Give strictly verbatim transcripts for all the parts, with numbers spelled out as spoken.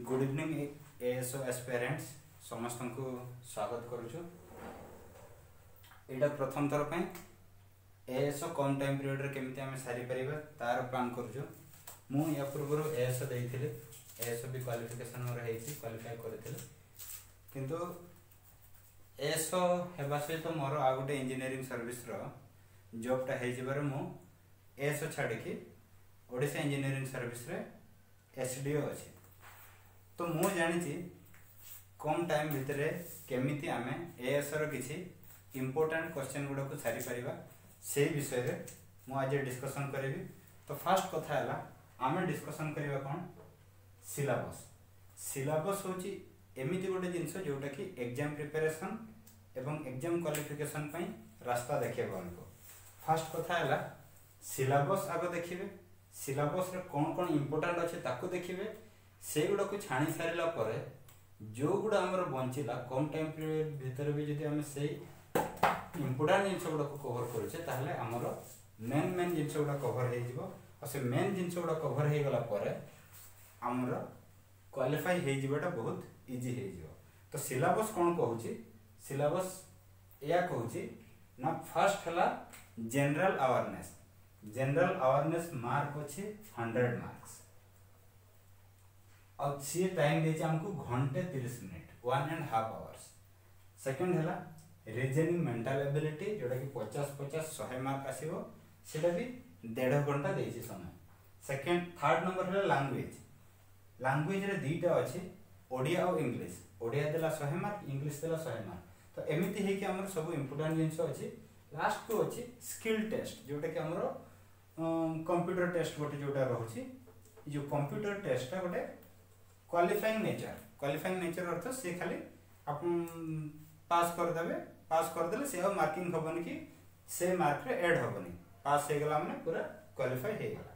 Good evening ASO aspirants समस्त को स्वागत करुचु। एटा प्रथम थर पे एएसओ कम टाइम पीरियड रे केमिति आमे सारी परिबा तार प्लान करुचु। मु या पूर्व एएसओ देइथिले एएसओ भी क्वालिफिकेशन मोर हेछि क्वालिफाई करथिले किंतु एएसओ हेबा सहित मोर आ गोटे इंजीनियरिंग सर्विस रो जॉब टा हे जिबार मु एएसओ छाडी कि ओडिसा इंजीनियरिंग सर्विस रे एसडीओ अछि। तो मु जानी कम टाइम भितर केमिति आमे एएसओ रो किछि इंपोर्टेंट क्वेश्चन गुडा को सारी परिबा से विषय रे मु आज डिस्कशन करेबी। तो फर्स्ट कथा हला आमे डिस्कशन करिबा कोन सिलेबस। सिलेबस होची एमिति गोटे जिंस जोटा कि एग्जाम प्रिपरेशन एवं एग्जाम क्वालिफिकेशन पई रास्ता देखेबो हमको। फर्स्ट कथा हला सिलेबस आगो देखिबे, सिलेबस रे कोन कोन इंपोर्टेंट अछि ताको देखिबे, से गुडा को छाणी सारिला परे जो गुडा हमर बंचिला कम टाइम पीरियड भीतर भी जदि हम से इंपोर्टेंट जिंस गुडा को कवर करछे ताहले हमर मेन मेन जिंस गुडा कवर हे जिवो और से मेन जिंस गुडा कवर हे गला परे हमर क्वालिफाई हे जिवाटा बहुत इजी हे जिवो। तो सिलेबस कोन कहूची, सिलेबस या कहूची ना फर्स्ट हला general awareness. General awareness mark अछि हंड्रेड मार्क्स और सी टाइम देछि हमको घंटे तीस minute one and half hours. Second हला रीजनिंग मेंटल एबिलिटी जोटा कि पचास पचास सौ मार्क आसीबो सेटा भी डेढ़ घंटा देछि समय। सेकंड थर्ड नंबर हला लैंग्वेज। लैंग्वेज रे दीटा अछि ओडिया और इंग्लिश। ओडिया देला सौ मार्क, इंग्लिश देला सौ मार्क। तो एमिति हे कि हमर सब इंपोर्टेंट जिंस अछि। लास्ट को अछि स्किल टेस्ट जोटा कि हमर कंप्यूटर टेस्ट गोटे जोटा रहउछि। जो कंप्यूटर टेस्ट गोटे क्वालिफाइंग नेचर। क्वालिफाइंग नेचर अर्थ से खाली अपन पास कर देबे, पास कर देले से मार्किंग होबनी कि से मार्क रे ऐड होबनी, पास हे गला माने पूरा क्वालिफाई हे गला।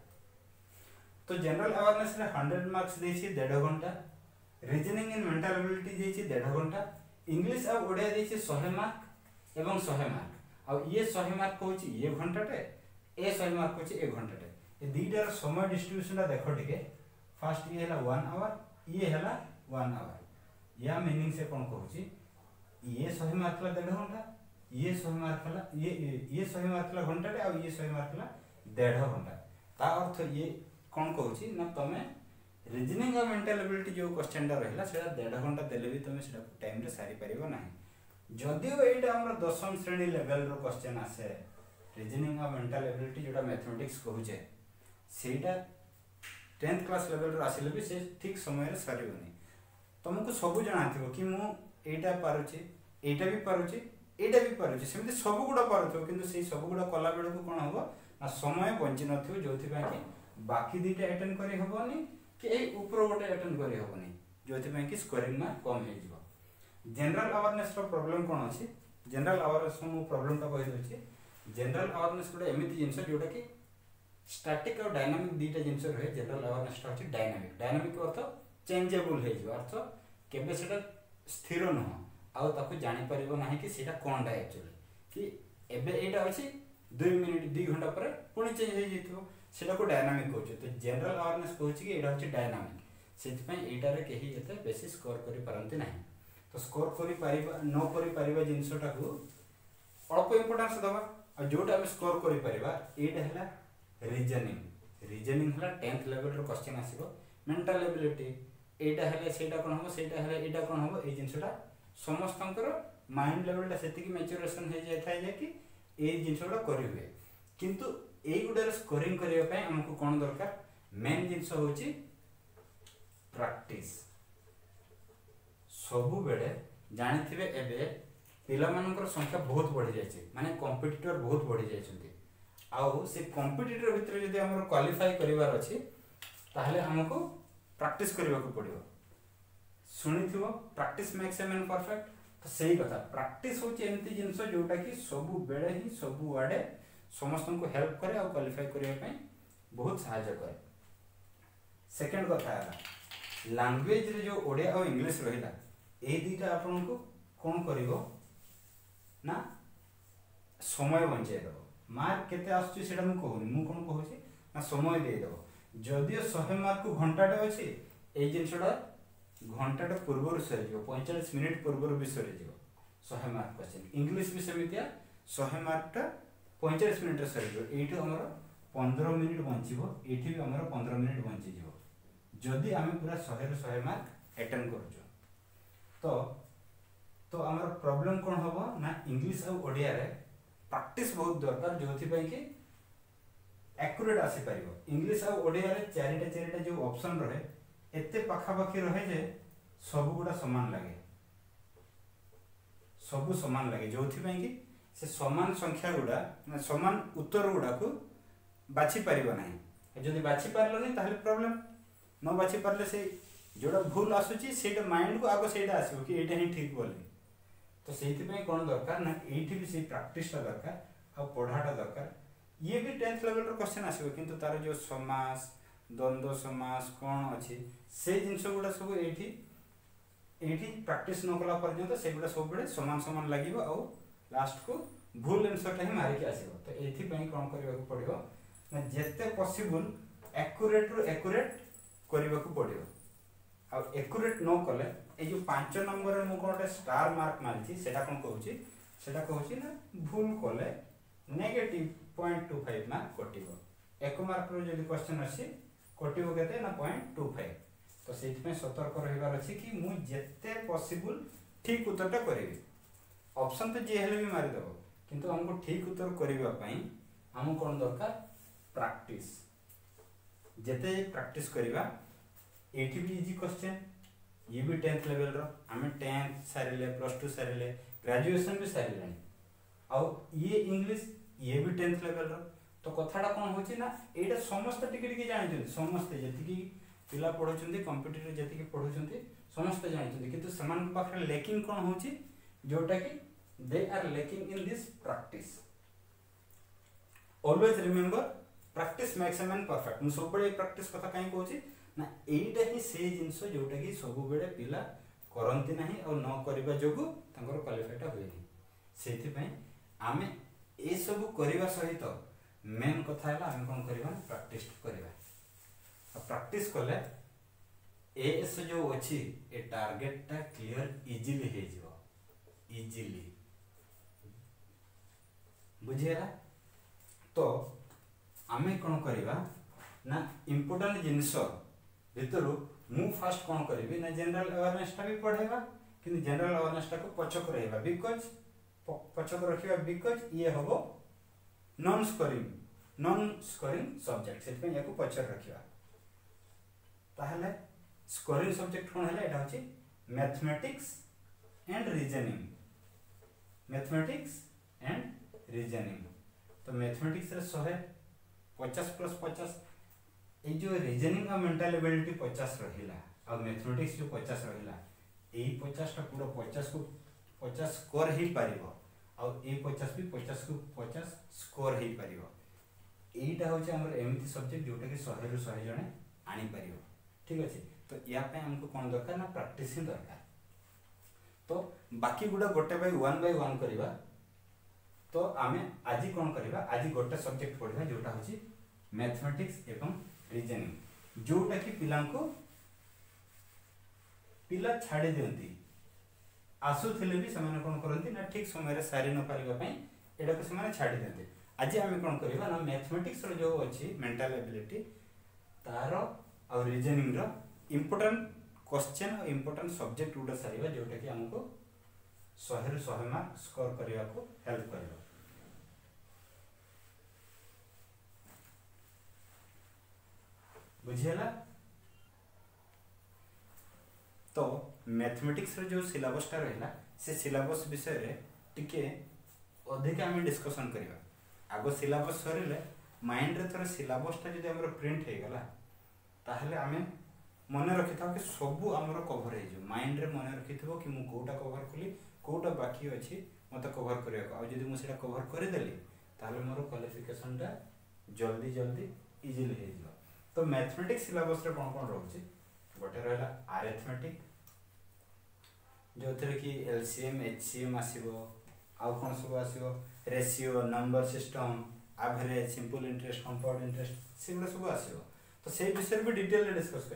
तो जनरल अवेयरनेस रे हंड्रेड मार्क्स देछि डेढ़ घंटा, रीजनिंग एंड मेंटल एबिलिटी देछि डेढ़ घंटा, इंग्लिश और ओडिया देछि सौ मार्क एवं सौ मार्क। और ये सौ मार्क कहूछि ये घंटाटे, ए सौ मार्क कहूछि एक घंटाटे। ए दीटार समय डिस्ट्रीब्यूशन ता देखो टिके। फर्स्ट ये हला वन आवर, ये हला वन आवर। या मीनिंग से कोन कहूछि ये सौ मार्क ला डेढ़ घंटा, ये सौ मार्क ला ये ये सौ मार्क ला घंटाटे और ये सौ मार्क ला डेढ़ घंटा। ता अर्थ ये कोन कहूछि ना तमे रीजनिंग और मेंटल एबिलिटी जो क्वेश्चन ता रहला सेटा डेढ़ घंटा देले भी तमे सेटा टाइम रे सारी परिबो नाही। जदियो एटा हमर दशम श्रेणी लेवल रो क्वेश्चन आसे रीजनिंग और मेंटल एबिलिटी जोटा मैथमेटिक्स कहूचे सेटा टेंथ क्लास लेवल रो आसिले भी से ठीक समय रे सरिबोनी। तुमको सब जाना थिबो कि मु एटा पारुची, एटा भी पारुची, एटा भी पारुची, सेमति सब गुडा पारुथो किंतु से सब गुडा कला बेल को कोन होबो ना समय बंची नथिबो जोथि पय कि बाकी दीटा अटेंड करी होबोनी कि ए ऊपर गोटे अटेंड करी होबोनी जोथि पय कि स्कोरिंग मार्क कम हे जिवो। जनरल अवेयरनेस रो प्रॉब्लम कोन अछि, जनरल अवेयरनेस मु प्रॉब्लम ता कहि दोछि। जनरल अवेयरनेस गोटे एमिति जिंस जोटा कि स्टैटिक और डायनामिक दीटा जिंस रहे। जनरल अवेयरनेस ता अछि डायनामिक। डायनामिक अर्थ चेंजेबल हे जिवो, अर्थ केबे सेटा स्थिर न हो आ ताको जानि परिबो नाही कि सेटा कोनडा एक्चुअली कि एबे एटा अछि दो मिनिट दो घंटा पर पुनी चेंज हे जितो सेटा को डायनामिक कहउछ। तो जनरल अवेयरनेस कहउछ कि एटा अछि डायनामिक, सेति पय एटा रे केही एते बेसी स्कोर करि परंती नाही। तो स्कोर करि परिबा न करि परिबा जिंसटा को अल्प इंपोर्टेंस दबा और जोटा हम स्कोर करि परिबा एटा हला रीजनिंग। रीजनिंग हला टेंथ लेवल रो क्वेश्चन आसीबो। मेंटल एबिलिटी एटा हले सेटा कोन हो, सेटा हले एटा कोन हो, ए जिंसटा समस्तंकर माइंड लेवल ता सेति कि मैच्योरेशन हे जाय थाय जे कि ए जिंसटा करि हुए। किंतु ए गुडर स्कोरिंग करिया पय हमको कोन दरकार, मेन जिंस होची प्रैक्टिस। सबु बेले जानिथिबे एबे पिला मानकर संख्या बहुत बढ़ी जायछि, माने कंपिटिटर बहुत बढ़ी जायछन्ती। आउ से कंपिटिटर भितर जदि हमर क्वालिफाई करिवार अछि ताहले हमको प्रैक्टिस करिवा को पड़िबो। सुनिथिबो practice makes a man perfect. तो सही कथा प्रैक्टिस होची एंती जिंस जोटा कि सबु बेले ही सबु वाडे समस्तन को हेल्प करे और क्वालिफाई करिया पय बहुत सहायता करे। सेकंड कथा है लैंग्वेज रे जो ओडिया और इंग्लिश रहिला ए दीटा आपन को कोन करिवो ना समय बंचे दो। मार्क केते आसुची सेटा मु कहूनी, मु कोन कहूची ना समय दे दो। जदियो सौ मार्क को घंटाटे अछि ए जिंसडा घंटाटे पूर्व सरीज पैंचाश मिनिट पूर्व भी सरीज सौ मार्क क्वेश्चन इंग्लिश भी सेमतिया सौ मार्कटा पैंचाश मिनिट सरीज ये आम पंद्रह मिनिट बचो ये भी आम पंद्रह मिनिट बचीज जदि आम पूरा शहे रु शहे मार्क अटेम्प्ट कर तो तो आम प्रॉब्लम कौन हम ना इंग्लिश और ओडिया रे प्रैक्टिस बहुत दरकार जो कि एक्यूरेट आसी पारिबो इंग्लिश और ओडिया रे चारिटा चारिटा जो ऑप्शन रहे एते पाखापाखी रहे जे सब गुड़ा समान लगे सब समान लगे जो कि से समान संख्या गुड़ा समान उत्तर गुड़ा को बाछि पारिबो नाही जदि बाछि पारलो नहीं ताहले प्रॉब्लम न बाछि पारले से जोड़ा भूल आसुची सेटा माइंड को आगो सेटा आसीबो कि एटा ही ठीक बोली तो सेति पे कोन दरकार ना एठी भी से प्रैक्टिस ता दरकार आ पढ़ाटा दरकार ये भी टेंथ लेवल रो क्वेश्चन आसीबो किंतु तार जो समास द्वंद्व समास कोन अछि से जिंस गुडा सब एठी एठी प्रैक्टिस न कला पर्यंत से गुडा सब बडे समान समान लागिबो आ लास्ट को भूल आंसर ता ही मारि के आसीबो तो एथि पे कोन करबा को पड़िबो ना जेते पॉसिबल एक्यूरेट रो एक्यूरेट करबा को पड़िबो आ एक्यूरेट न कले ए जो पांच नंबर मु कोटे स्टार मार्क मारछि सेटा कोन कहूछि सेटा कहूछि ना भूल कले negative zero point two five mark कटिबो एक मार्क रो जदि क्वेश्चन अछि कटिबो केते ना zero point two five तो सेति में सतर्क रहबार अछि कि मु जेते पॉसिबल ठीक उत्तरटा करिवि ऑप्शन तो जे हेले भी मारि दबो किंतु हमको ठीक उत्तर करबा पई हम कोन दरकार प्रैक्टिस जेते प्रैक्टिस करबा एटी भी इजी क्वेश्चन ये भी टेंथ लेवल रो हमें टेंथ सारिले प्लस टू सारिले ग्रेजुएशन भी सारिले आउ ये इंग्लिश ये भी टेंथ लेवल रो तो कथाटा कोन होची ना एटा समस्त टिके टिके जानि छथि समस्त जति की पिला पढुछन्ती कंप्यूटर जति की पढुछन्ती समस्त जानि छथि किंतु समान पाखरे लैकिंग कोन होची जोटा कि they are lacking in this practice always remember practice makes a man perfect मु सब बडे प्रैक्टिस कथा काई कहूची ना एटा ही से जिंस जोटा कि सब बेले पिला करंती नाही और न करबा जोगु तांकर क्वालिफाइटा होइनी सेति पई आमे ए सब करबा सहित मेन कथा है आम कौन करवा प्रैक्टिस करवा प्रैक्टिस कले एस जो अच्छी ए टारगेटा क्लियर इजिली हे जिवो इजिली बुझेला तो आमे कौन करवा ना इंपोर्टेंट जिनस भितर मु फास्ट कौन करी ना जनरल अवेयरनेस भी पढ़ेगा कि जनरल अवेयरनेस को पछक रहबा बिकॉज पछक रखिबा बिकॉज ये हबो non scoring non scoring subject से पे याको पछर रखिबा ताहले स्कोरिंग सब्जेक्ट कोन हले एटा होची mathematics and reasoning mathematics and reasoning तो मैथमेटिक्स रे one fifty प्लस पचास ए जो रीजनिंग और मेंटल एबिलिटी पचास रहिला और मैथमेटिक्स जो पचास रहिला एई पचास टा पूरा पचास को पचास स्कोर ही पारिबो और ए पचास भी पचास को पचास स्कोर ही पारिबो एटा होचे हमर एमिति सब्जेक्ट जोटा कि one hundred रु one hundred जने आनी पारिबो ठीक अछि तो या पे हमको कोन दरकार ना प्रैक्टिस ही दरकार तो बाकी गुडा गोटे बाय वन बाय वन करबा तो आमे आजि कोन करबा आजि गोटे सब्जेक्ट पढिबा जोटा होची मैथमेटिक्स एवं रीजनिंग जोटा कि पिला को पिला छाडी देंती आसुथिले भी समान कोन करंती ना ठीक समय रे सारी न पारिबा पई एडा को समान छाडी देंती आज आमे कोन करबा ना मैथमेटिक्स रो जो अछि मेंटल एबिलिटी तारो और रीजनिंग रो इंपोर्टेंट क्वेश्चन और इंपोर्टेंट सब्जेक्ट उडा सारीबा जोटा कि हमको one hundred रु one hundred मार्क स्कोर करबा को हेल्प करबा बुझियला तो मैथमेटिक्स रे जो सिलेबस टा रहला से सिलेबस विषय रे टिके अधिक आमे डिस्कशन करबा आगो सिलेबस सरिले माइंड रे थोर सिलेबस टा जदि हमर प्रिंट हे गला ताहले आमे मने रखिथाव कि सबु हमर कवर हे जो माइंड रे मने रखिथबो कि मु कोटा कवर कली कोटा बाकी अछि मते कवर करिया आ जदि मु सेटा कवर करि देली ताहले मोर क्वालिफिकेशन टा जल्दी जल्दी इजीली हे जो तो मैथमेटिक्स सिलेबस रे कोन कोन रहउची गोटे रहला अरिथमेटिक जो थरे कि एलसीएम एचसीएम आसीबो आ कोन सब आसीबो ratio number system average simple interest compound interest सेगुडा सब आसीबो तो से विषय भी डिटेल रे डिस्कस करबा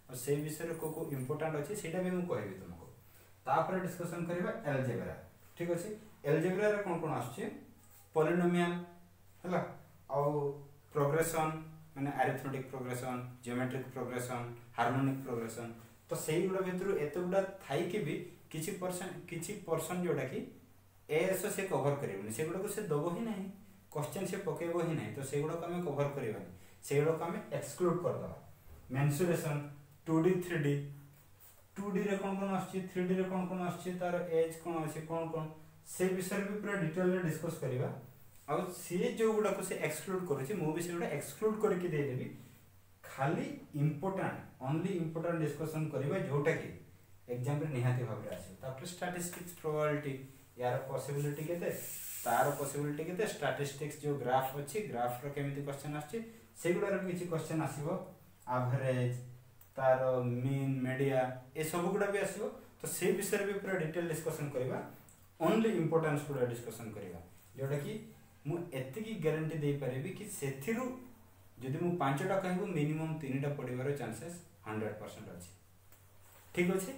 और से विषय को को इंपोर्टेंट अछि सेटा भी मु कहबी तुमको तापर डिस्कशन करबा अलजेब्रा ठीक अछि अलजेब्रा रे कोन कोन आछे पॉलिनोमियल हला आ प्रोग्रेशन माने arithmetic progression geometric progression harmonic progression तो सेही गुडा भितरु एते गुडा थाई के भी किछि परसेंट किछि पर्सन जोडा कि एएसओ से कवर करिवनी से गुडा को से दबो ही नहीं क्वेश्चन से पकेबो ही नहीं तो से गुडा को हम कवर करिवनी से गुडा को हम एक्सक्लूड कर दबा mensuration two D three D two D रे कोन कोन आछि थ्री डी रे कोन कोन आछि तार एज कोन आछि कोन कोन से विषय भी पूरा डिटेल रे डिस्कस करिवा और से जो गुडा को से एक्सक्लूड करूछि मु भी से गुडा एक्सक्लूड करके दे देबी खाली इंपोर्टेंट ओनली इंपोर्टेंट डिस्कशन करिवा जोटा कि एग्जाम रे निहाती भाव रे आछि तापर स्टैटिस्टिक्स प्रोबेबिलिटी यार पॉसिबिलिटी केते तार पॉसिबिलिटी केते स्टैटिस्टिक्स जो ग्राफ अछि ग्राफ रो केमिति क्वेश्चन आछि से गुडा रे किछि क्वेश्चन आसीबो एवरेज तार मीन मीडिया ए सब गुडा भी आसीबो तो से विषय भी पूरा डिटेल डिस्कशन करिवा ओनली इंपोर्टेंस पूरा डिस्कशन करिवा जोटा कि मु एति की गारंटी दे परिबी कि सेथिरु जदि मु पांचटा कहबो मिनिमम तीनटा पडिबार चांसेस हंड्रेड परसेंट अछि ठीक अछि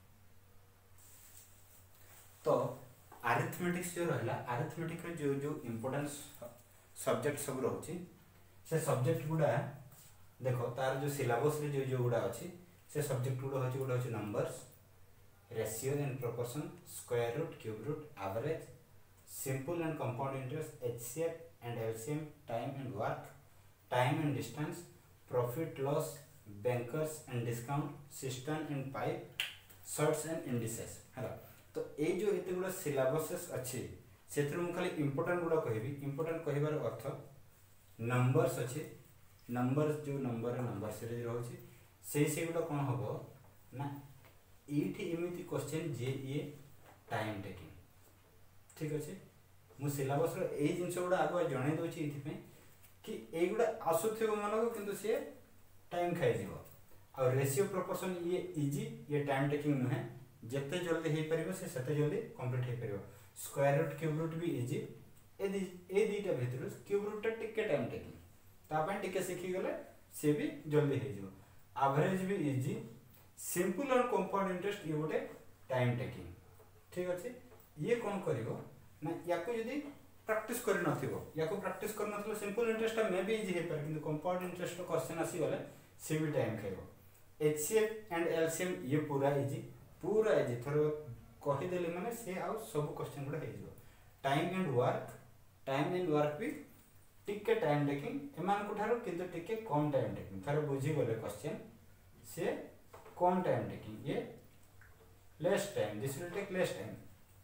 तो अरिथमेटिक्स जो रहला अरिथमेटिक रे जो जो इंपोर्टेंस सब्जेक्ट सब रहउची से सब्जेक्ट गुडा देखो तार जो सिलेबस रे जो जो गुडा अछि से सब्जेक्ट गुडा होची गुडा होची numbers ratio and proportion square root cube root average simple and compound interest H C F and L C M time and work time and distance profit loss bankers and discount cistern and pipe shorts and indices हला तो ए जो एते गुडा syllabuses अछि सेथरु हम खाली important गुडा कहबी important कहिबार अर्थ नंबर्स अछि नंबर्स जो नंबर नंबर सीरीज रहउछि से से गुडा कोन हबो ना एठी एमिति क्वेश्चन जे ये टाइम टेकिंग ठीक अछि मु सिलेबस रो ए जिंस गुडा आगो जणे दोछि इथि पे कि ए गुडा आसुथिबो मानको किंतु से टाइम खाइ जिवो और रेशियो प्रोपोर्शन ये इजी ये टाइम टेकिंग न है जते जल्दी हे परिबो से सते जल्दी कंप्लीट हे परिबो स्क्वायर रूट क्यूब रूट भी इजी ए दी ए दीटा भितर क्यूब रूट टा टिके टाइम टेकिंग ता पय टिके सिखि गले से भी जल्दी हे जिवो एवरेज भी इजी सिंपल और कंपाउंड इंटरेस्ट ये गोटे टाइम टेकिंग ठीक अछि ये कौन करिवो ना याको यदि प्रैक्टिस करि नथिबो याको प्रैक्टिस कर नथिबो सिंपल इंटरेस्ट मे भी इजी हे पर किंतु कंपाउंड इंटरेस्ट रो क्वेश्चन आसी गले से भी टाइम खाइबो एचसीएफ एंड एलसीएम ये पूरा इजी पूरा इजी थरो कहि देले माने से आ सब क्वेश्चन गुडा हे जिवो time and work time and work भी टिके टाइम टेकिंग एमान को थारो किंतु टिके कम टाइम टेकिंग थारो बुझी गले क्वेश्चन से कम टाइम टेकिंग ये less time this will take less time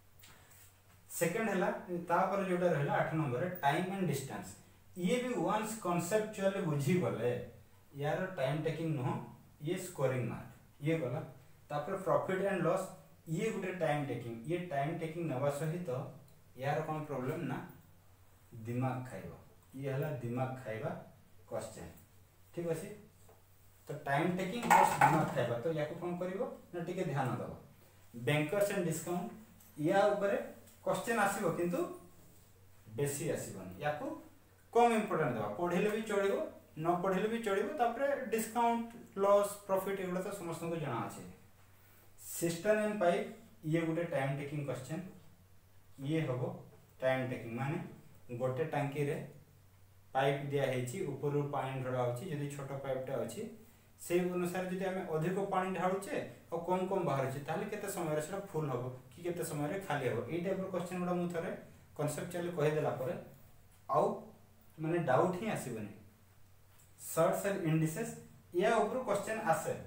second हला तापर जोडा रहला आठ नंबर रे टाइम एंड डिस्टेंस ये भी वंस कांसेप्चुअली बुझी गले यार टाइम टेकिंग न ये स्कोरिंग मार्क ये गला तापर प्रॉफिट एंड लॉस ये गुटे टाइम टेकिंग ये टाइम टेकिंग नवा सहित यार कोन प्रॉब्लम ना दिमाग खाइबो ये हला दिमाग खाइबा क्वेश्चन ठीक अछि तो टाइम टेकिंग बस दिमाग खाइबा तो याको कोन करिवो ना टिके ध्यान दबो बैंकर्स एंड डिस्काउंट या ऊपर क्वेश्चन आसीबो किंतु बेसी आसीबोनी याको कम इंपोर्टेंट देबा पढिले भी चलिबो न पढिले भी चलिबो तापर डिस्काउंट लॉस प्रॉफिट एगुडा तो समस्त को जाना अछि सिस्टम एंड पाइप ये गुटे टाइम टेकिंग क्वेश्चन ये हबो टाइम टेकिंग माने गोटे टांकी रे पाइप दिया हेछि ऊपर पानी ढळा होछि यदि छोटो पाइपटा अछि से अनुसार यदि हमें अधिक पानी ढाळुचे और कम कम बाहर छै ताले केते समय रे सेटा फुल हबो कि केते समय रे खाली हबो ए टाइप रो क्वेश्चन गुडा मु थरे कांसेप्चुअली कहि देला परे आउ माने डाउट ही आसीबनी शॉर्ट्स एंड इंडिसेस या ऊपर क्वेश्चन आसे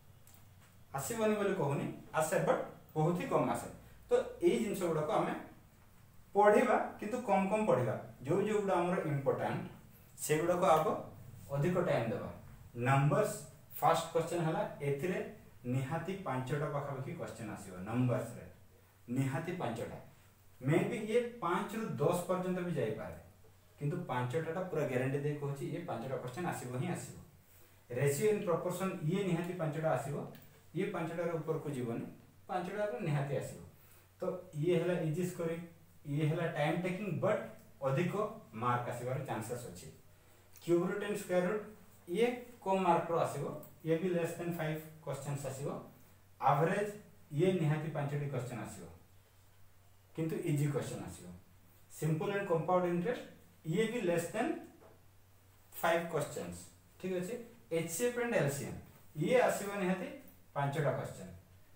आसीबनी बोली कहूनी आसे बट बहुत ही कम आसे तो ए जिंस गुडा को हमें पढिबा किंतु कम कम पढिबा जो जो गुडा हमर इंपोर्टेंट से गुडा को आगो अधिक टाइम देबा नंबर्स फर्स्ट क्वेश्चन हला एथिरे निहाती पांचटा पाखापाखी क्वेश्चन आसीबो नंबर्स रे निहाती पांचटा मे भी ये पांच रु दस पर्यंत भी जाई पारे किंतु पांचटा पूरा गारंटी दे कहूची ये पांचटा क्वेश्चन आसीबो ही आसीबो रेशियो एंड प्रोपोर्शन ये निहाती पांचटा आसीबो ये पांचटा रे ऊपर को जीवनी पांचटा रे निहाती आसीबो तो ये हला इजी स्कोरिंग ये हला टाइम टेकिंग बट अधिक मार्क आसीबार चांसेस अछि cube root and square root ये कम मार्क रो आसीबो ये भी लेस देन फाइव क्वेश्चंस आसीबो एवरेज ये निहाती पांचटी क्वेश्चन आसीबो किंतु इजी क्वेश्चन आसीबो सिंपल एंड कंपाउंड इंटरेस्ट ये भी लेस देन फाइव क्वेश्चंस ठीक अछि एचसीएफ एंड एलसीएम ये आसीबो निहाती पांचटा क्वेश्चन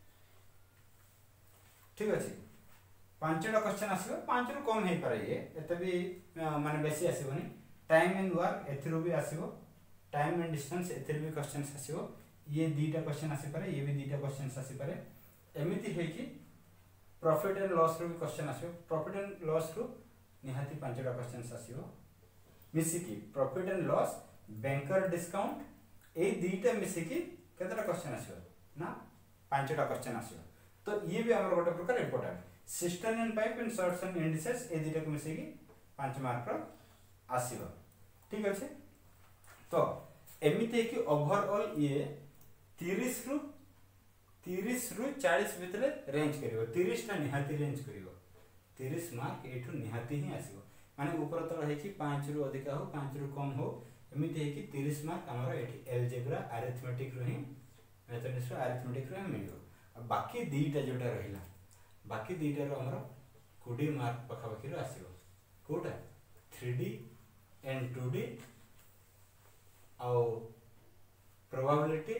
ठीक अछि पांचटा क्वेश्चन आसीबो पांच रु कम हे पारे ये एते भी माने बेसी आसीबोनी टाइम एंड वर्क एथिरो भी आसीबो टाइम एंड डिस्टेंस एथिरो भी क्वेश्चंस आसीबो ये दीटा क्वेश्चन आसी पारे ये भी दीटा क्वेश्चंस आसी पारे एमिति हे कि प्रॉफिट एंड लॉस रो भी क्वेश्चन आसीबो प्रॉफिट एंड लॉस रो निहाती पांचटा क्वेश्चंस आसीबो मिसी की profit and loss banker discount ए दीटा मिसी की केतरा क्वेश्चन आसीबो ना पांचटा क्वेश्चन आसीबो तो ये भी हमर गोटे प्रकार important cistern and pipe and surds and indices ए दीटा को मिसी की पांच मार्क रो आसीबो ठीक अछि तो एमिते कि ओवरऑल ये तीस रु तीस रु चालीस भितरे रेंज करिवो तीस टा निहाती रेंज करिवो तीस मार्क एठु निहाती ही आसीबो माने ऊपर तळ हे कि पाँच रु अधिक हो पाँच रु कम हो एमिते हे कि तीस मार्क हमर एठी अलजेब्रा अरिथमेटिक रो ही मैथमेटिक्स रो अरिथमेटिक रो मिलियो आ बाकी दीटा जोटा रहिला बाकी दीटा रो हमर बीस मार्क पखा पखी रो आसीबो कोटा three D and two D आउ प्रोबेबिलिटी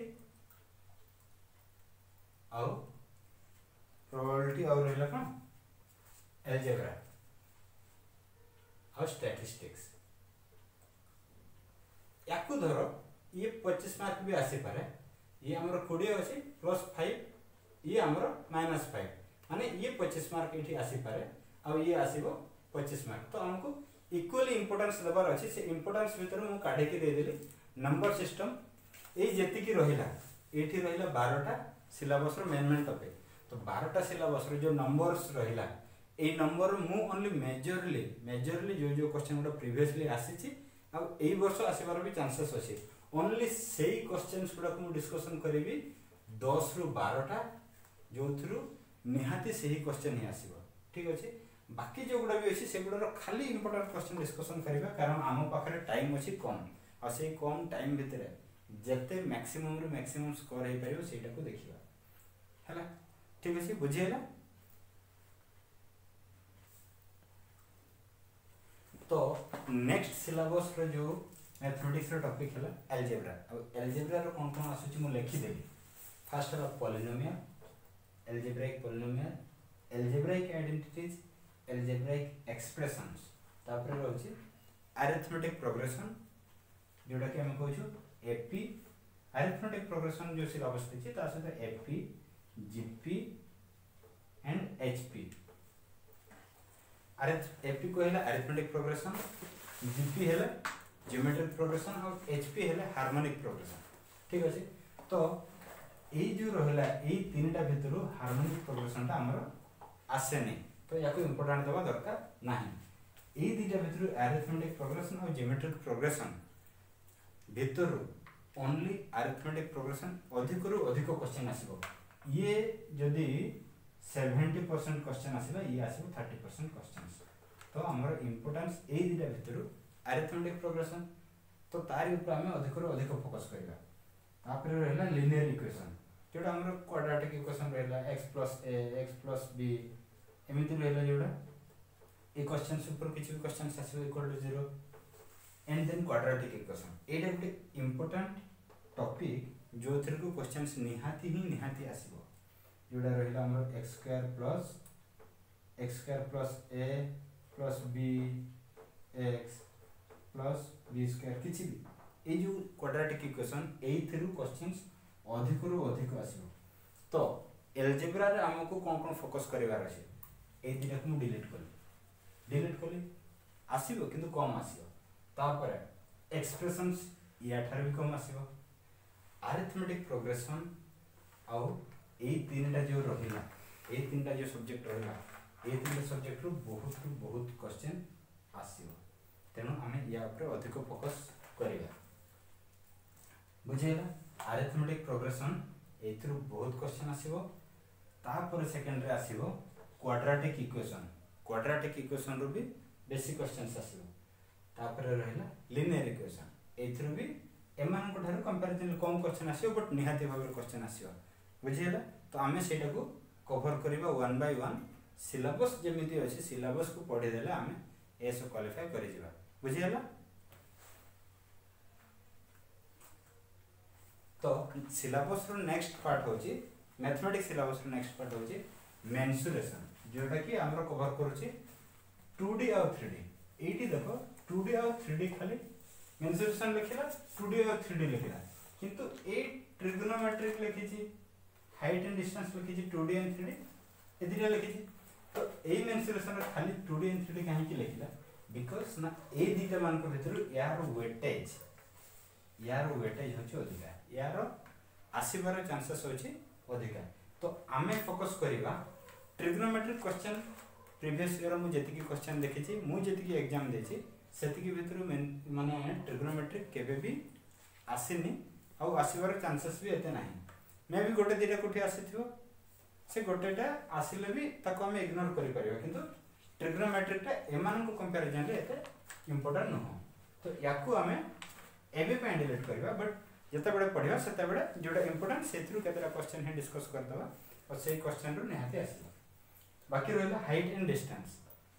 आउ प्रोबेबिलिटी और रहला कोन अलजेब्रा आउ स्टैटिस्टिक्स याकु धरो ये पच्चीस मार्क भी आसी पारे ये हमर बीस अछि प्लस पाँच ये हमर माइनस पाँच माने ये पच्चीस मार्क एठी आसी पारे आ ये आसीबो पच्चीस मार्क तो हमको इक्वली इंपोर्टेंस देबार अछि से इंपोर्टेंस भीतर मु काढे के दे देली नंबर सिस्टम ए जेति की रहिला एठी रहिला बारह टा सिलेबस रो मेन मेन टॉपिक तो बारह टा सिलेबस रो जो नंबर्स रहिला ए नंबर मु ओनली मेजरली मेजरली जो जो क्वेश्चन गुडा प्रीवियसली आसीची अब एई वर्ष आसीबार भी चांसेस अछि ओनली सेई क्वेश्चंस गुडा को डिस्कशन करबी दस रु बारह टा जो थ्रू निहाती सेही क्वेश्चन ही आसीबो ठीक अछि बाकी जो गुडा भी अछि से गुडा खाली इंपोर्टेंट क्वेश्चन डिस्कशन करबा कारण आम पाखरे टाइम अछि कम आ से कम टाइम भितरे जते मैक्सिमम रो मैक्सिमम स्कोर हे परियो सेटा को देखिबा हला ठीक अछि बुझियला तो नेक्स्ट सिलेबस रो जो मैथमेटिक्स रो टॉपिक हला अलजेब्रा अब अलजेब्रा रो कोन कोन आसुची मु लिखि देबी फर्स्ट हला polynomial algebraic polynomial algebraic identities algebraic expressions तापर रहउची अरिथमेटिक प्रोग्रेशन जोटा कि हम कहू एपी अरिथमेटिक प्रोग्रेशन जो सिलेबस दिछि ता सहित एपी जीपी एंड एचपी अरिथ एपी को हैला अरिथमेटिक प्रोग्रेशन जीपी हैला ज्योमेट्रिक प्रोग्रेशन और एचपी हैला हार्मोनिक प्रोग्रेशन ठीक अछि तो एई जो रहला एई तीनटा भितरु हार्मोनिक प्रोग्रेशन ता हमर आसे नै तो याको इंपोर्टेंट देबा दरकार नाही एई दिटा भितरु अरिथमेटिक प्रोग्रेशन और ज्योमेट्रिक प्रोग्रेशन भितरु ओनली अरिथमेटिक प्रोग्रेशन अधिक रु अधिक क्वेश्चन आसीबो ये जदी सेवेंटी परसेंट क्वेश्चन आसीबा ये आसीबो थर्टी परसेंट क्वेश्चंस तो हमर इंपोर्टेंस ए दिटा भितरु अरिथमेटिक प्रोग्रेशन तो तारि ऊपर हमें अधिक रु अधिक फोकस करबा तापर रहला लिनियर इक्वेशन जोडा हमर क्वाड्रेटिक इक्वेशन रहला x + a x + b एमिति रहला जोडा ए क्वेश्चन ऊपर किछि भी क्वेश्चन आसीबो equal to zero and then quadratic equation एटा गुटे इंपोर्टेंट टॉपिक जो थ्रू को क्वेश्चंस निहाती ही निहाती आसीबो जोडा रहला हमर x² + x² + a + b x + b² किछि भी ए जो क्वाड्रेटिक इक्वेशन ए थ्रू क्वेश्चंस अधिक रु अधिक आसीबो तो अलजेब्रा रे हमको कोन कोन फोकस करिवार अछि ए दिना को डिलीट कली डिलीट कली आसीबो किंतु कम आसीबो तापर एक्सप्रेशंस या ठार भी कम आसीबो अरिथमेटिक प्रोग्रेशन आउ ए तीनटा जो रहिला ए तीनटा जो सब्जेक्ट रहिला ए तीनटा सब्जेक्ट रो बहुत रु बहुत क्वेश्चन आसीबो तेनु हमें या ऊपर अधिक फोकस करिवा बुझेला अरिथमेटिक प्रोग्रेशन एथरु बहुत क्वेश्चन आसीबो तापर सेकंड रे आसीबो क्वाड्रेटिक इक्वेशन क्वाड्रेटिक इक्वेशन रो भी बेसिक क्वेश्चंस आसीबो तापर रहला लिनियर इक्वेशन एथरु भी एमान को ठारो कंपैरिजन कम क्वेश्चन आसीयो बट निहाती भाबे क्वेश्चन आसीयो बुझियला। तो आमे सेटा को कवर करिबा वन बाय वन सिलेबस जेमिति अछि सिलेबस को पढि देले आमे एसो क्वालिफाई करि जिबा बुझियला। तो सिलेबस रो नेक्स्ट पार्ट होची मैथमेटिक्स सिलेबस रो नेक्स्ट पार्ट होची मेंसुरेशन जोटा कि हमरा कवर करूची टू डी और थ्री डी। एटी देखो टू डी और थ्री डी खाली मेंसुरेशन लिखिला टू डी और थ्री डी लिखिला किंतु ए ट्रिगोनोमेट्रिक लिखिची हाइट एंड डिस्टेंस लिखिची two D and three D ए दिरा लिखिची। तो ए मेंसुरेशन खाली two D and three D काहे कि लिखिला बिकॉज़ ना ए दिटा मान को भीतर यार वेटेज यार वेटेज होची अधिका यार आसीबार चांसेस होची अधिका। तो आमे फोकस करिबा ट्रिगोनोमेट्रिक क्वेश्चन प्रीवियस ईयर मु जेतिकी क्वेश्चन देखिची मु जेतिकी एग्जाम देची सेतिकी भीतर माने ट्रिगोनोमेट्रिक केबे भी आसीनी आ आसीबार चांसेस भी एते नाही। मे भी गोटे दिटा कोठी आसीथिबो से गोटेटा आसिले भी ताको हम इग्नोर करि परिबा किंतु ट्रिगोनोमेट्रिक टा एमान को कंपैरिजन रे एते इंपोर्टेंट न हो। तो याकू हमें एबे पे डिलीट करबा बट जते बडे पढिबा सेते बडे जोडा इंपोर्टेंट सेथरु केतरा क्वेश्चन हे डिस्कस कर दबा और सेही क्वेश्चन रो नेहाती आसीबा। बाकी रहला हाइट एंड डिस्टेंस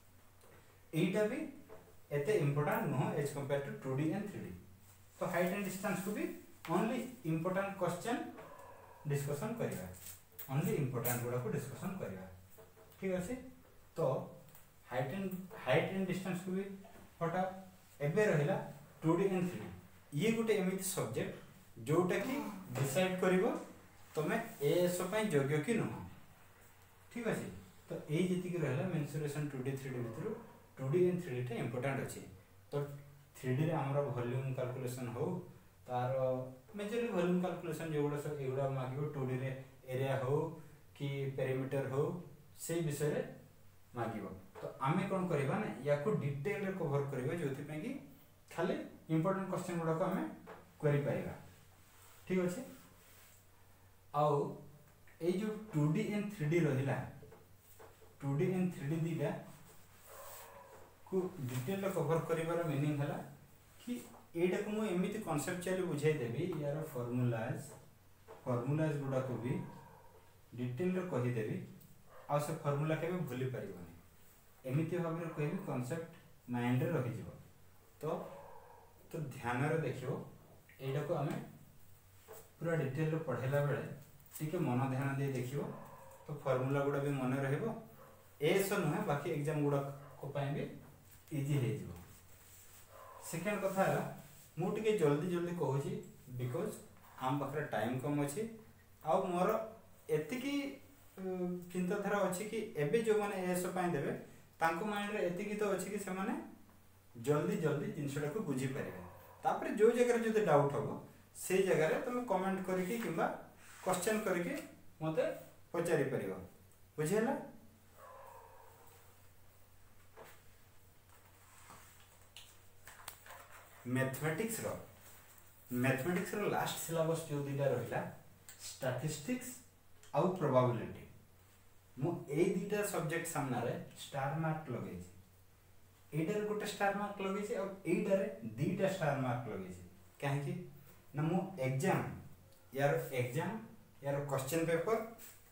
एटा भी एते इंपोर्टेंट न as compare to two D and three D. तो हाइट एंड डिस्टेंस को भी ओनली इंपोर्टेंट क्वेश्चन डिस्कशन करिबा ओनली इंपोर्टेंट गुडा को डिस्कशन करिबा ठीक अछि। तो height and height and distance को भी हटा एबे रहला two D and three D ये गुटे एमिति सब्जेक्ट जोटा कि डिसाइड करिवो तमे एएसओ पय योग्य कि न ठीक अछि। तो ए जति कि रहला mensuration two D three D भितर two D and three D टा इंपोर्टेंट अछि। तो थ्री डी रे हमरा वॉल्यूम कैलकुलेशन हो तार मेजरली वॉल्यूम कैलकुलेशन जोगुडा सब एगुडा मागिबो टू डी रे एरिया हो कि पेरीमीटर हो से विषय रे मागिबो। तो आमे कोन करबा ना याको डिटेल रे कवर करबा जोति पय कि खाली इंपोर्टेंट क्वेश्चन गुडा को हमें करि पाइबा ठीक अछि। आउ ए जो two D and three D रहिला two D and three D दिगा को डिटेल रे कवर करिवार मीनिंग हला कि एटा को मु एमिति कांसेप्चुअली बुझाई देबी यार फार्मूलाज फार्मूलाज गुडा को भी डिटेल रे कहि देबी आ से फार्मूला के भी भूली परिबनी एमिति भाबरे कहबी कांसेप्ट माइंड रे रहि जिवो। तो तो ध्यान रे देखियो एटा को हमें पूरा डिटेल रे पढेला बेले ठीक मन ध्यान दे देखियो तो फार्मूला गुडा भी मन रहइबो एसो न बाकी एग्जाम गुडा को पय भी इजी हे जिवो। सेकंड कथा है मु टिके जल्दी जल्दी कहूची बिकॉज हम पाखरे टाइम कम अछि आ मोर एतिकी चिंताधारा अछि कि एबे जो माने एसो पय देबे तांको माइंड रे एतिकी तो अछि कि से माने जल्दी जल्दी जिनसडा को बुझी परिबे तापर जो जगह रे जदि डाउट होबो से जगह रे तुम कमेंट करके किबा क्वेश्चन करके मते पचारि परिबो बुझियला। मैथमेटिक्स रो मैथमेटिक्स रो लास्ट सिलेबस जो दिला रहिला स्टैटिस्टिक्स आउ प्रोबेबिलिटी मु ए दिटा सब्जेक्ट सामना रे स्टार मार्क लगै छी एटार गोटे स्टार मार्क लगै छी और एटा रे दीटा स्टार मार्क लगै छी काहे कि ना मु एग्जाम यार एग्जाम यार क्वेश्चन पेपर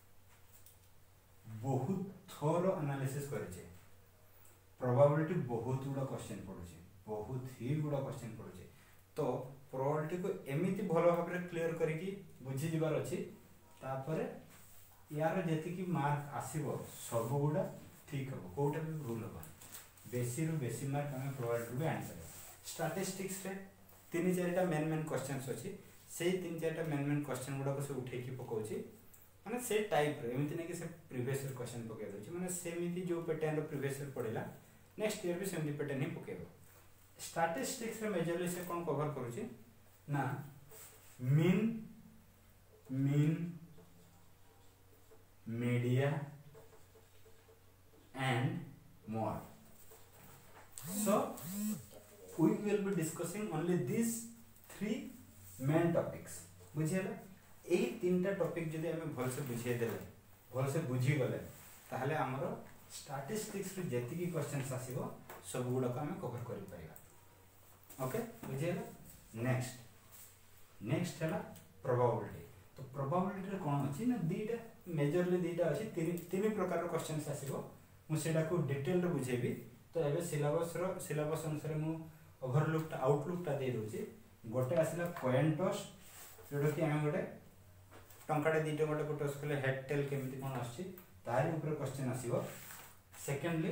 बहुत थोरो एनालिसिस करै छी प्रोबेबिलिटी बहुत गुडा क्वेश्चन पढुची बहुत ही गुडा क्वेश्चन पड़ुचे। तो प्रोबेबिलिटी को एमिति भलो भाबरे क्लियर करिकी बुझी जिबार अछि तापरे यार जेति कि मार्क आसीबो सब गुडा ठीक हो कोटा भी भूल हो बेसी रु बेसी मार्क हमें प्रोबेबिलिटी भी आंसर स्टैटिस्टिक्स रे तीन चारटा मेन मेन क्वेश्चंस अछि से तीन चारटा मेन मेन क्वेश्चन गुडा को से उठे की पकोची माने से टाइप रे एमिति नै कि से प्रीवियस ईयर क्वेश्चन पके दोची माने सेमिति जो पैटर्न रो प्रीवियस ईयर पडिला नेक्स्ट ईयर भी सेमिति पैटर्न ही पकेबो। स्टैटिस्टिक्स रे मेजरली से कोन कवर करूची ना mean mean median and mode. So we will be discussing only these three main topics बुझियला। एही तीनटा टॉपिक जदि हमें भल से बुझिए देले भल से बुझी गले ताहले हमरो स्टैटिस्टिक्स रे जेति की क्वेश्चंस आसीबो सब गुडा को हमें कवर करि परिबा ओके बुझियला। नेक्स्ट नेक्स्ट है प्रोबेबिलिटी। तो प्रोबेबिलिटी कौन अच्छी ना दीटा मेजरली दीटा अच्छी तीन तीन प्रकार क्वेश्चन आसो मुझे डिटेल रे बुझेबी। तो एबे सिलेबस रो सिलेबस अनुसार मु ओवरलुक आउटलुक टा दे दोची। गोटे आसला कॉइन टॉस जोटा कि आम गोटे टंकाटे दीटा गोटे टॉस कले हेड टेल केमिति कोन आछि तारि ऊपर क्वेश्चन आसीबो। सेकेंडली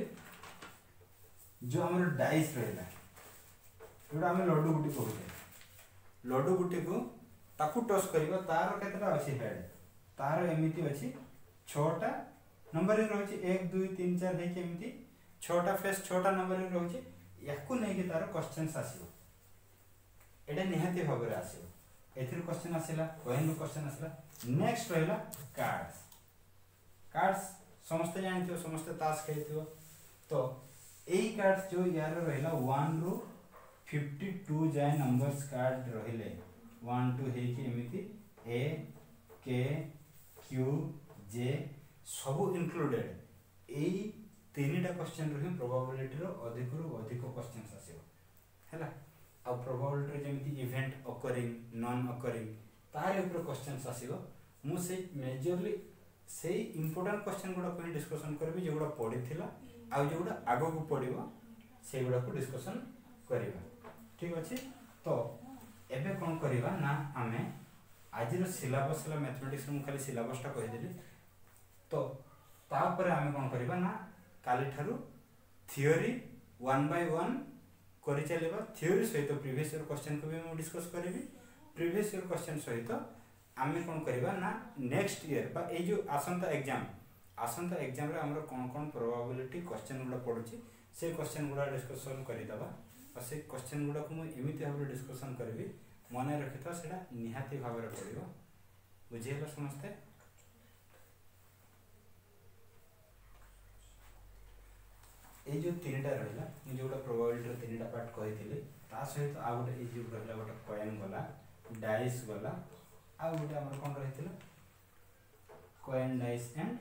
जो हमर डाइस रहला जोटा हम लड्डू गुटी कहूचे लड्डू गुटी को ताकू टॉस करबो तार केतटा अछि हेड तार एमिति अछि छटा नंबरिंग रहउछि एक दो तीन चार हे केमिति छटा फेस छटा नंबरिंग रहउछि याकू नै कि तार क्वेश्चंस आसीबो एटा निहाती भाबरे आसीबो। एथिर क्वेश्चन आसिला कॉइन रो क्वेश्चन आसिला। नेक्स्ट रहला कार्ड्स। कार्ड्स समस्त जानथियो समस्त तास खेलथियो। तो एई कार्ड्स जो यार रहला वन रो बावन जाय नंबर्स कार्ड रहिले वन टू हे कि एमिति ए के क्यू जे सब इंक्लूडेड एई तीनटा क्वेश्चन रही प्रोबेबिलिटी रो अधिक रो अधिक क्वेश्चंस आसीबो हैला। आ प्रोबेबिलिटी जेमिति इवेंट अकरिंग नॉन अकरिंग तार ऊपर क्वेश्चंस आसीबो। मु से मेजरली से इंपोर्टेंट क्वेश्चन गुडा को डिस्कशन करबी जे गुडा पढिथिला आ जे गुडा आगो को पढिबो से गुडा को डिस्कशन करबा। ठीक अछि। तो एबे कोन करबा ना हमें आज रो सिलेबस ला मैथमेटिक्स मु खाली सिलेबस टा कहि देली। तो तापर हमें कोन करबा ना काली ठारू थ्योरी वन बाय वन करि चलेबा। थ्योरी सहित प्रीवियस ईयर क्वेश्चन को भी मैं डिस्कस करिवि। प्रीवियस ईयर क्वेश्चन सहित आमे कोन करबा ना नेक्स्ट ईयर बा ए जो आसंता एग्जाम आसंता एग्जाम रे हमर कोन कोन प्रोबेबिलिटी क्वेश्चन गुडा पडुची से क्वेश्चन गुडा डिस्कशन करि दबा। और से क्वेश्चन गुडा को मैं एमिति भाबरे डिस्कशन करबी मने रखिता सेटा निहाती भाबरे पडिबो। बुझियला समस्ते। ए जो तीनटा रहला मु जोटा प्रोबेबिलिटी रो तीनटा पार्ट कहिथिली ता सहित आ गोटे ए जो रहला गोटे कॉइन गला डाइस गला आ गोटे हमर कोन रहिथिला कॉइन डाइस एंड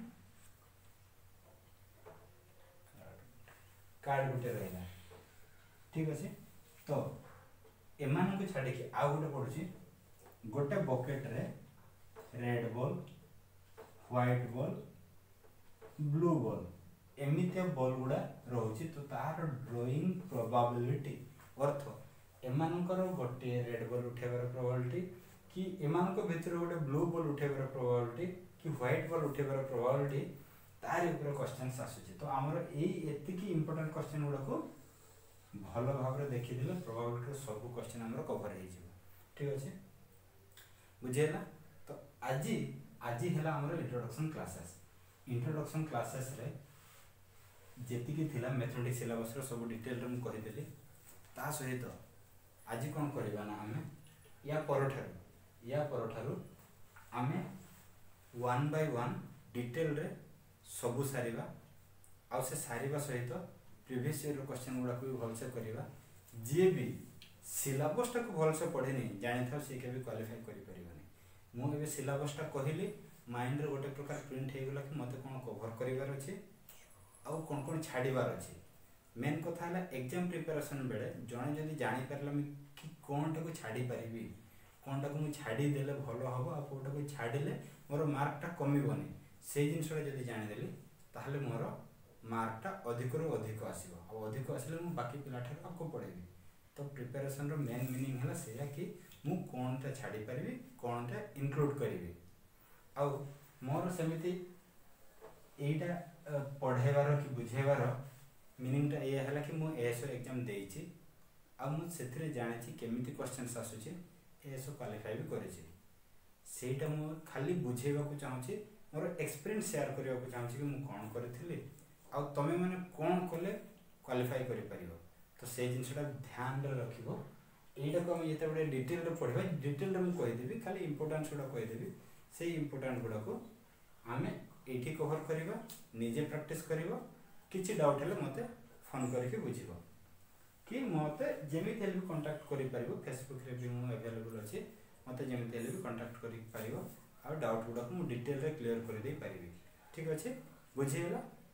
कार्ड गोटे रहला। ठीक अछि। तो एमान को छाडी के आ गोटे पडुची गोटे बकेट रे red ball white ball blue ball एमितिया बॉल गुडा रहउची। तो तार ड्राइंग प्रोबेबिलिटी अर्थ एमानकर गोटे रेड बॉल उठेबार प्रोबेबिलिटी कि एमानक भितर गोटे ब्लू बॉल उठेबार प्रोबेबिलिटी कि व्हाइट बॉल उठेबार प्रोबेबिलिटी तार ऊपर क्वेश्चंस आसुची। तो हमर एई एतिकी इंपोर्टेंट क्वेश्चन गुडा को भलो भाबरे देखि दिले प्रोबेबिलिटी सब क्वेश्चन हमर कवर हे जिवो। ठीक अछि। बुझेला। तो आजी आजी हला हमर इंट्रोडक्शन क्लासेस। इंट्रोडक्शन क्लासेस रे जेतिकी थिला मैथमेटिक्स सिलेबस रो सब डिटेल रे मु कहि देली। ता सहित आज कोन करबा ना हमें या परठारु या परठारु हमें वन बाय वन डिटेल रे सब सारिबा। आ से सारिबा सहित प्रीवियस ईयर रो क्वेश्चन गुडा को भल से करबा। जे भी सिलेबस टा को भल से पढिनी जानि था से के भी क्वालिफाई करि परिबनी। मु एबे सिलेबस टा कहिली माइंड रे गोटे प्रकार प्रिंट हे गेला कि मते कोन कवर करिवार अछि आउ कौन कौन छाड़बार अच्छे। मेन कथा है एग्जाम प्रिपेरेसन बेले जड़े जदि जापर कि कौनटा को छाड़ी पारि कौनटा को मुझे छाड़ी देले भल हम आ कौटा को छाड़े मोर मार्कटा कमिबनी से जिनसा जब जानीदेली ताहले मोर मार्कटा अधिक रू अधिक आसो अधिक आसले मुझे बाकी पिला आगे पढ़ेबी। तो प्रिपेरेसन रो मेन मीनिंग है से कि मु कौनटा छाड़ी पारि कौनटा इनक्लूड करी आ मोर सेमती एटा पढ़ेबार कि बुझेबार मीनिंगटा ये है कि मु एएसओ एग्जाम देइछि आ मु सेथिरे जानिछि केमिति क्वेश्चंस आसुछि एएसओ क्वालिफाई भी करिछि। सेटा मु खाली बुझेबा को चाहूछि मोर एक्सपीरियंस शेयर करबा को चाहूछि कि मु कोन करथिली आ तमे माने कोन कले क्वालिफाई करि परिबो। तो से जिनसटा ध्यान रे रखिबो। एटा को हम एते बडे डिटेल रे पढिबा डिटेल रे मु कहि देबी खाली इंपोर्टेंट गुडा कहि देबी से इंपोर्टेंट गुडा को आमे एठी कवर करिबा निजे प्रैक्टिस करिबो। किछि डाउट हेले मते फोन करके बुझिबो कि मते जेमिति हेले भी कांटेक्ट करि परिबो। फेसबुक रे भी मु अवेलेबल अछि मते जेमिति हेले भी कांटेक्ट करि परिबो आ डाउट गुडा को मु डिटेल रे क्लियर करि दे परिबी। ठीक अछि बुझियला।